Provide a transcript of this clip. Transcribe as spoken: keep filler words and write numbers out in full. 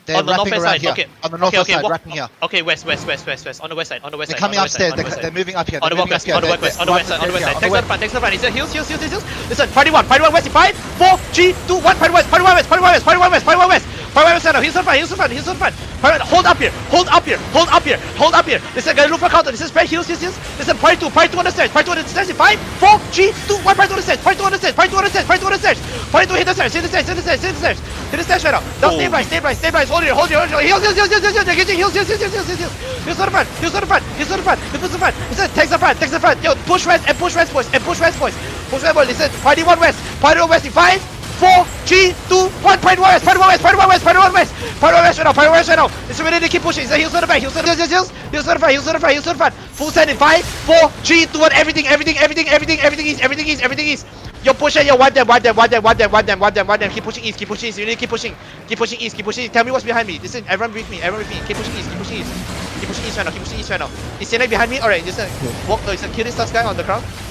They're on the wrapping northwest around side. here. Okay. On the northwest okay, side, walk, wrapping here. Okay, west, west, west, west, west. On the west side. On the west They're side. coming on the upstairs. West They're, side, they're moving up here. on the They're moving west, up here. on the west, They're- on the west they're side, on the west side, on the west side. on Take the the front, take the front. He's heals, heals, heals, heals. Listen, party one, party one west in five, four, three, two, one. Party west, party one west, party one west, party one west, party one west. Party one west now. He's on front, he's on front, he's on front. Hold up here, hold up here, hold up here, hold up here. Listen, gonna look for counter. This is spread, heals, heals, heals. Listen, party two, party two on the stairs, party two on the stairs in five, four, three, two, one. Party two on the stairs, party two on the stairs, party two on the stairs, party two on the stairs. Party two hit the stairs, hit the stairs, hit the stairs, hit the stairs. Hit the stairs right now. Now stabilize, stabilize, stabilize. Hold it, hold it, hold it. Heals, heals, heals, heals, heals, heals, heals, heals, heals, heals, heals, heals. Heals on the front, heals on the front, heals on the front. He puts the front. Listen, takes the front, takes the front. Yo, push west and push west, boys, and push west, boys. Push west, boys. Listen, party one west, party one west in five, four, three, two, one. Party one west, party one west, party one west, party one west, party one west right now, party one west right now. Listen, we need to keep pushing. Heals on the back, heals on the heals, heals, heals on the front, heals on the front, heals on the front. Full send in five, four, three, two, one. Everything, everything, everything, everything, everything is, everything is, everything is. Yo, push it, yo, one them, one them, one them, one them, one them, one them, one them. Keep pushing east, keep pushing east. You need to keep pushing, keep pushing east, keep pushing east. Tell me what's behind me. Listen, everyone with me, everyone with me. Keep pushing east, keep pushing east. Keep pushing east right now, keep pushing east right now. Is SINAG behind me? Alright, listen, walk, uh, listen, kill this last guy on the ground.